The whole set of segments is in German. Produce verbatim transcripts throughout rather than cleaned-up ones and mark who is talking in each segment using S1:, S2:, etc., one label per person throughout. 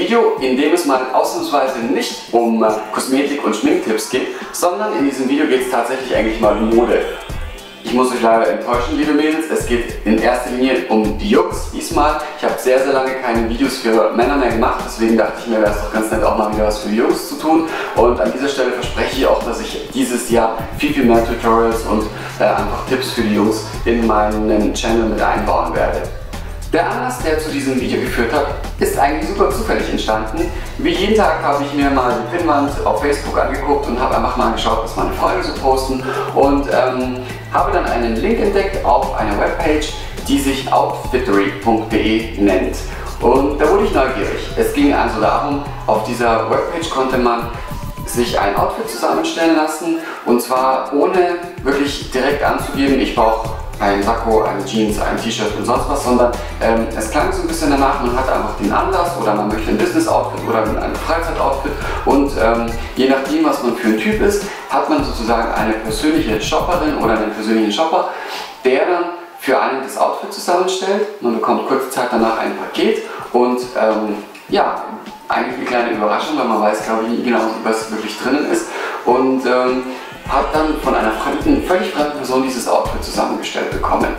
S1: Video, in dem es mal ausnahmsweise nicht um äh, Kosmetik und Schminktipps geht, sondern in diesem Video geht es tatsächlich eigentlich mal um Mode. Ich muss euch leider enttäuschen, liebe Mädels, es geht in erster Linie um die Jungs diesmal. Ich habe sehr, sehr lange keine Videos für Männer mehr gemacht, deswegen dachte ich mir, wäre es doch ganz nett, auch mal wieder was für die Jungs zu tun. Und an dieser Stelle verspreche ich auch, dass ich dieses Jahr viel, viel mehr Tutorials und äh, einfach Tipps für die Jungs in meinen Channel mit einbauen werde. Der Anlass, der zu diesem Video geführt hat, ist eigentlich super zufällig entstanden. Wie jeden Tag habe ich mir mal die Pinnwand auf Facebook angeguckt und habe einfach mal geschaut, was meine Freunde so posten und ähm, habe dann einen Link entdeckt auf einer Webpage, die sich outfittery punkt de nennt. Und da wurde ich neugierig. Es ging also darum, auf dieser Webpage konnte man sich ein Outfit zusammenstellen lassen und zwar ohne wirklich direkt anzugeben, ich brauche ein Sakko, eine Jeans, ein T-Shirt und sonst was, sondern ähm, es klang so ein bisschen danach, man hat einfach den Anlass oder man möchte ein Business-Outfit oder ein Freizeit-Outfit und ähm, je nachdem, was man für ein Typ ist, hat man sozusagen eine persönliche Shopperin oder einen persönlichen Shopper, der dann für einen das Outfit zusammenstellt. Man bekommt kurze Zeit danach ein Paket und ähm, ja, eigentlich eine kleine Überraschung, weil man weiß, glaube ich, nie genau, was wirklich drinnen ist und ähm, hat dann von einer fremden, völlig fremden Person dieses Outfit zusammengestellt bekommen.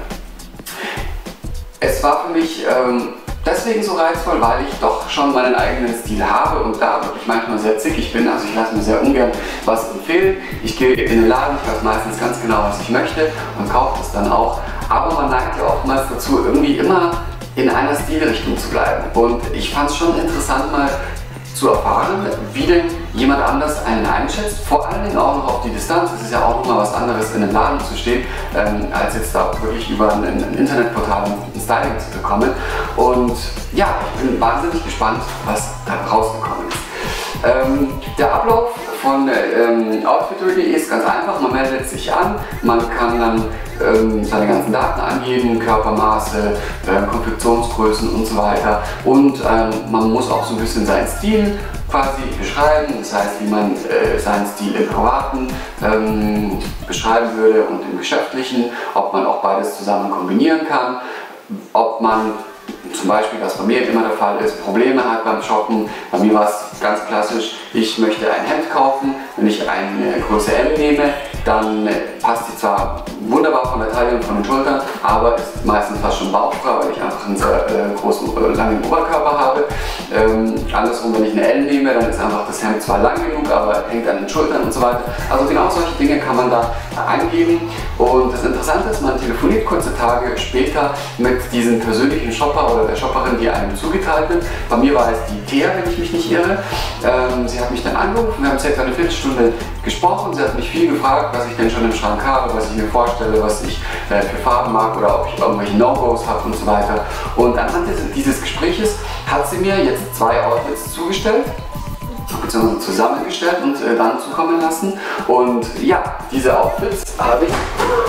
S1: Es war für mich ähm, deswegen so reizvoll, weil ich doch schon meinen eigenen Stil habe und da wirklich manchmal sehr zickig bin. Also ich lasse mir sehr ungern was empfehlen. Ich gehe in den Laden, ich weiß meistens ganz genau, was ich möchte und kaufe das dann auch. Aber man neigt ja oftmals dazu, irgendwie immer in einer Stilrichtung zu bleiben. Und ich fand es schon interessant, mal zu erfahren, wie denn jemand anders einen einschätzt, vor allen Dingen auch noch auf die Distanz. Es ist ja auch noch mal was anderes, in einem Laden zu stehen, ähm, als jetzt da wirklich über ein, ein Internetportal ein Styling zu bekommen. Und ja, ich bin wahnsinnig gespannt, was da rausgekommen ist. Ähm, der Ablauf von ähm, outfittery punkt de ist ganz einfach, man meldet sich an, man kann dann ähm, seine ganzen Daten angeben, Körpermaße, äh, Konfektionsgrößen und so weiter und ähm, man muss auch so ein bisschen seinen Stil quasi beschreiben, das heißt, wie man äh, seinen Stil im Privaten ähm, beschreiben würde und im Geschäftlichen, ob man auch beides zusammen kombinieren kann, ob man zum Beispiel, was bei mir immer der Fall ist, Probleme hat beim Shoppen. Bei mir war es ganz klassisch, ich möchte ein Hemd kaufen, wenn ich eine Größe M nehme, dann passt die zwar wunderbar von der Taille und von den Schultern, aber ist meistens fast schon bauchfrei, weil ich einfach einen sehr äh, großen, äh, langen Oberkörper habe. Ähm, andersrum, wenn ich eine L nehme, dann ist einfach das Hemd zwar lang genug, aber hängt an den Schultern und so weiter. Also genau solche Dinge kann man da eingeben. Und das Interessante ist, man telefoniert kurze Tage später mit diesem persönlichen Shopper oder der Shopperin, die einem zugeteilt wird. Bei mir war es die Thea, wenn ich mich nicht irre. Ähm, sie hat mich dann angerufen, wir haben circa eine Viertelstunde gesprochen. Sie hat mich viel gefragt, was ich denn schon im Schrank habe, was ich mir vorstelle, was ich äh, für Farben mag oder ob ich irgendwelche No-Gos habe und so weiter. Und anhand dieses Gespräches hat sie mir jetzt zwei Outfits zugestellt, beziehungsweise zusammengestellt und äh, dann zukommen lassen. Und ja, diese Outfits habe ich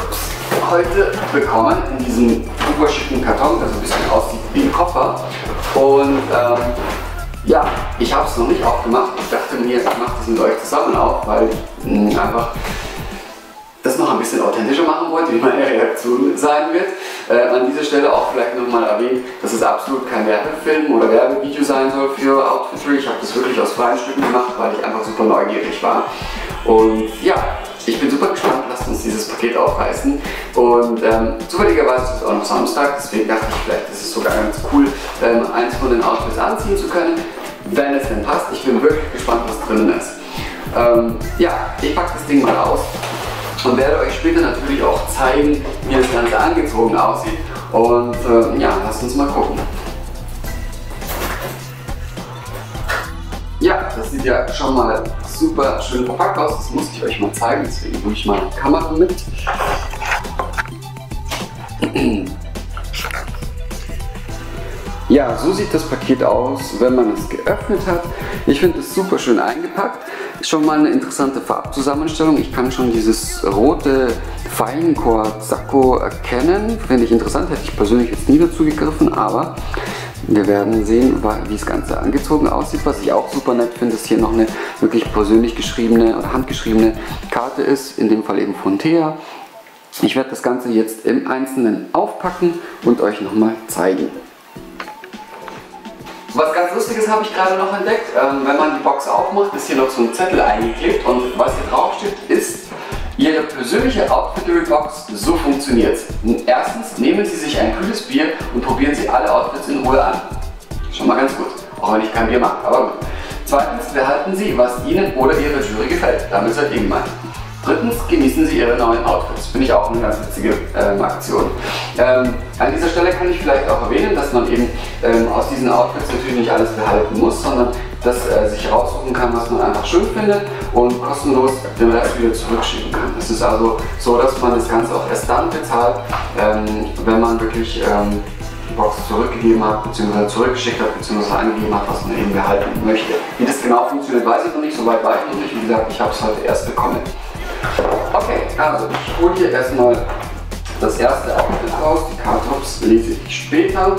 S1: heute bekommen in diesem super schicken Karton, der so ein bisschen aussieht wie ein Koffer. Und ähm, ja, ich habe es noch nicht aufgemacht. Ich dachte mir, ich mache das mit euch zusammen auf, weil ich mh, einfach das noch ein bisschen authentischer machen wollte, wie meine Reaktion sein wird. Äh, an dieser Stelle auch vielleicht nochmal erwähnt, dass es absolut kein Werbefilm oder Werbevideo sein soll für Outfittery. Ich habe das wirklich aus freien Stücken gemacht, weil ich einfach super neugierig war. Und ja, ich bin super gespannt, lasst uns dieses Paket aufreißen. Und ähm, zufälligerweise ist es auch noch Samstag, deswegen dachte ich, vielleicht ist es sogar ganz cool, ähm, eins von den Outfits anziehen zu können, wenn es denn passt. Ich bin wirklich gespannt, was drinnen ist. Ähm, ja, ich packe das Ding mal aus und werde euch später natürlich auch zeigen, wie das Ganze angezogen aussieht. Und äh, ja, lasst uns mal gucken. Ja, das sieht ja schon mal super schön verpackt aus, das muss ich euch mal zeigen, deswegen nehme ich mal die Kamera mit. Ja, so sieht das Paket aus, wenn man es geöffnet hat. Ich finde es super schön eingepackt. Schon mal eine interessante Farbzusammenstellung. Ich kann schon dieses rote Feinkorb-Sakko erkennen. Finde ich interessant, hätte ich persönlich jetzt nie dazu gegriffen, aber wir werden sehen, wie das Ganze angezogen aussieht. Was ich auch super nett finde, ist hier noch eine wirklich persönlich geschriebene oder handgeschriebene Karte ist, in dem Fall eben von Thea. Ich werde das Ganze jetzt im Einzelnen aufpacken und euch nochmal zeigen. Was ganz Lustiges habe ich gerade noch entdeckt. Ähm, wenn man die Box aufmacht, ist hier noch so ein Zettel eingeklebt und was hier drauf steht, ist Ihre persönliche Outfittery-Box. So funktioniert es. Erstens, nehmen Sie sich ein kühles Bier und probieren Sie alle Outfits in Ruhe an. Schon mal ganz gut, auch wenn ich kein Bier mag, aber gut. Zweitens, behalten Sie, was Ihnen oder Ihrer Jury gefällt. Damit seid ihr gemeint. Drittens, genießen Sie Ihre neuen Outfits. Finde ich auch eine ganz witzige ähm, Aktion. Ähm, an dieser Stelle kann ich vielleicht auch erwähnen, dass man eben ähm, aus diesen Outfits natürlich nicht alles behalten muss, sondern dass äh, sich raussuchen kann, was man einfach schön findet und kostenlos den Rest wieder zurückschicken kann. Es ist also so, dass man das Ganze auch erst dann bezahlt, ähm, wenn man wirklich ähm, die Box zurückgegeben hat, beziehungsweise zurückgeschickt hat, beziehungsweise angegeben hat, was man eben behalten möchte. Wie das genau funktioniert, weiß ich noch nicht, so weit war ich noch nicht. Wie gesagt, ich habe es heute erst bekommen. Okay, also ich hole hier erstmal das erste Outfit raus. Die Kartons lese ich später.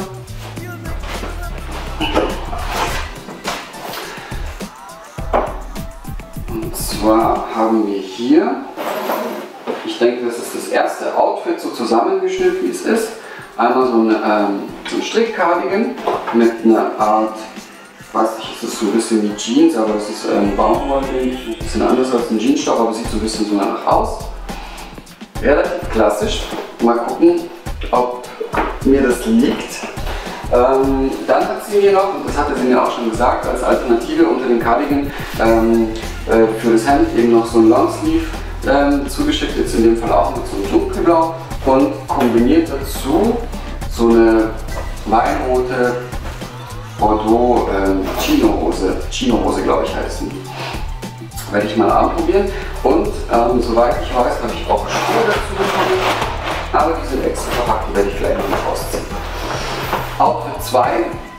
S1: Und zwar haben wir hier, ich denke, das ist das erste Outfit so zusammengeschnitten, wie es ist. Einmal so ein, ähm, so ein Strickcardigan mit einer Art, weiß nicht, ist das so ein bisschen wie Jeans, aber das ist ähm, Baumwolle, ein bisschen anders als ein Jeansstoff, aber sieht so ein bisschen so danach aus. Relativ klassisch. Mal gucken, ob mir das liegt. Ähm, dann hat sie mir noch, und das hatte sie mir auch schon gesagt, als Alternative unter dem Cardigan ähm, äh, für das Hemd eben noch so ein Longsleeve ähm, zugeschickt, jetzt in dem Fall auch mit so einem Dunkelblau und kombiniert dazu so eine weinrote Bordeaux ähm, Chino-Hose, Chino-Hose glaube ich heißt die. Werde ich mal anprobieren und ähm, soweit ich weiß, habe ich auch Schuhe dazu bekommen, aber die sind extra verpackt, die werde ich gleich noch mal ausziehen. Outfit zwei,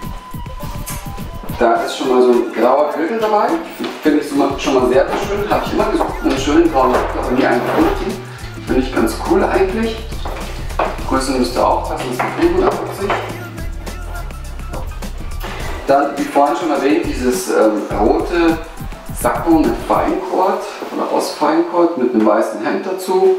S1: da ist schon mal so ein grauer Gürtel dabei, finde ich schon mal sehr, sehr schön, habe ich immer gesucht, einen schönen grauen Gürtel, aber nie einen gefunden, finde ich ganz cool eigentlich. Die Größe müsste auch passen, das ist fünfundachtzig. Dann, wie vorhin schon erwähnt, dieses ähm, rote Sakko mit Feincord oder aus Feincord mit einem weißen Hemd dazu.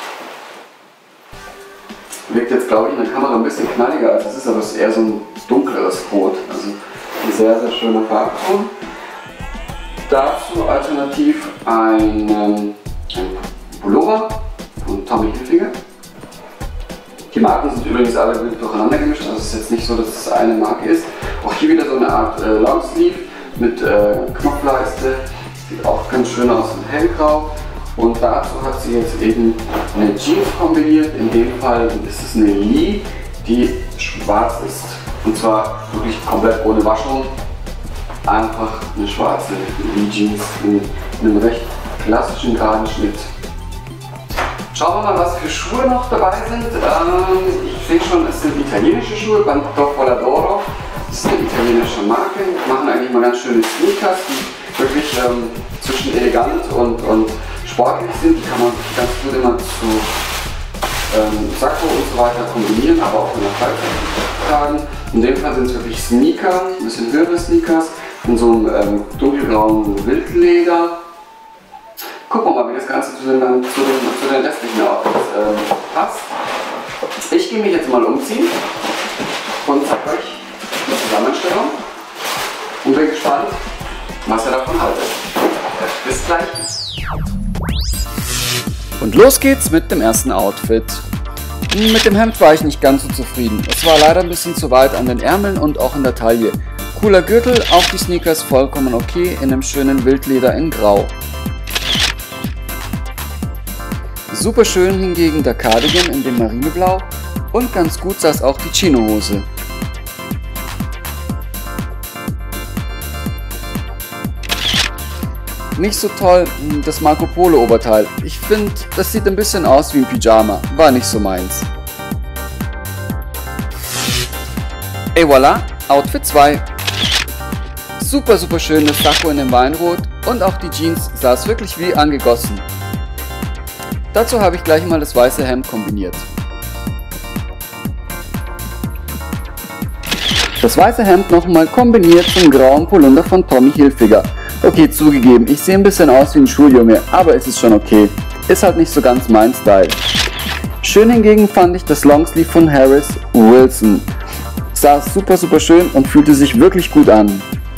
S1: Wirkt jetzt, glaube ich, in der Kamera ein bisschen knalliger als es ist, aber es ist eher so ein dunkleres Rot. Also ein sehr, sehr schöner Farbton. Dazu alternativ ein, ähm, ein Pullover von Tommy Hilfiger. Die Marken sind übrigens alle wild durcheinander gemischt, also es ist jetzt nicht so, dass es eine Marke ist. Auch hier wieder so eine Art äh, Longsleeve mit äh, Knopfleiste, sieht auch ganz schön aus in hellgrau. Und dazu hat sie jetzt eben eine Jeans kombiniert, in dem Fall ist es eine Lee, die schwarz ist. Und zwar wirklich komplett ohne Waschung, einfach eine schwarze Lee Jeans in einem recht klassischen geraden Schnitt. Schauen wir mal, was für Schuhe noch dabei sind. Ähm, ich sehe schon, es sind italienische Schuhe, Pantofole d'Oro. Das ist eine italienische Marke, die machen eigentlich mal ganz schöne Sneakers, die wirklich ähm, zwischen elegant und, und sportlich sind. Die kann man ganz gut immer zu ähm, Sakko und so weiter kombinieren, aber auch in der Freizeit tragen. In dem Fall sind es wirklich Sneaker, ein bisschen höhere Sneakers, in so einem ähm, dunkelgrauen Wildleder. Gucken wir mal, wie das Ganze zu den, zu den, zu den restlichen Outfits ähm, passt. Ich gehe mich jetzt mal umziehen und zeige euch die Zusammenstellung und bin gespannt, was ihr davon haltet. Bis gleich.
S2: Und los geht's mit dem ersten Outfit. Mit dem Hemd war ich nicht ganz so zufrieden. Es war leider ein bisschen zu weit an den Ärmeln und auch in der Taille. Cooler Gürtel, auch die Sneakers vollkommen okay in einem schönen Wildleder in Grau. Super schön hingegen der Cardigan in dem Marineblau und ganz gut saß auch die Chino-Hose. Nicht so toll das Marco Polo Oberteil. Ich finde, das sieht ein bisschen aus wie ein Pyjama. War nicht so meins. Et voilà, Outfit zwei. Super, super schönes Sakko in dem Weinrot und auch die Jeans saß wirklich wie angegossen. Dazu habe ich gleich mal das weiße Hemd kombiniert. Das weiße Hemd nochmal kombiniert zum grauen Polunder von Tommy Hilfiger. Okay, zugegeben, ich sehe ein bisschen aus wie ein Schuljunge, aber es ist schon okay. Ist halt nicht so ganz mein Style. Schön hingegen fand ich das Longsleeve von Harris Wilson. saß super super schön und fühlte sich wirklich gut an.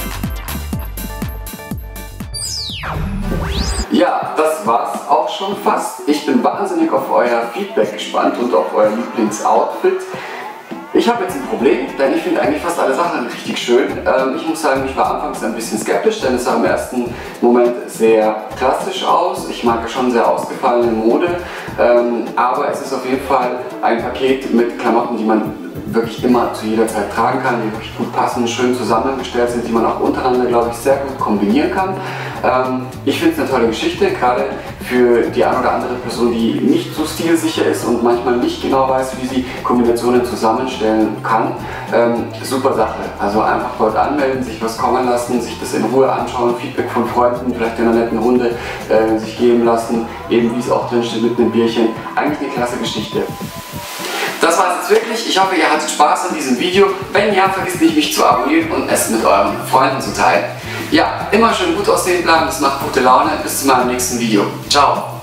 S1: Ja, das war's auch schon fast. Ich bin wahnsinnig auf euer Feedback gespannt und auf euer Lieblingsoutfit. Ich habe jetzt ein Problem, denn ich finde eigentlich fast alle Sachen richtig schön. Ähm, ich muss sagen, ich war anfangs ein bisschen skeptisch, denn es sah im ersten Moment sehr klassisch aus. Ich mag ja schon sehr ausgefallene Mode, ähm, aber es ist auf jeden Fall ein Paket mit Klamotten, die man wirklich immer zu jeder Zeit tragen kann, die wirklich gut passen, schön zusammengestellt sind, die man auch untereinander, glaube ich, sehr gut kombinieren kann. Ähm, ich finde es eine tolle Geschichte, gerade für die eine oder andere Person, die nicht so stilsicher ist und manchmal nicht genau weiß, wie sie Kombinationen zusammenstellen kann. Ähm, super Sache. Also einfach dort anmelden, sich was kommen lassen, sich das in Ruhe anschauen, Feedback von Freunden, vielleicht in einer netten Runde äh, sich geben lassen, eben wie es auch drin steht mit einem Bierchen. Eigentlich eine klasse Geschichte. Das war es jetzt wirklich. Ich hoffe, ihr hattet Spaß an diesem Video. Wenn ja, vergesst nicht, mich zu abonnieren und es mit euren Freunden zu teilen. Ja, immer schön gut aussehen bleiben, das macht gute Laune. Bis zu meinem nächsten Video. Ciao!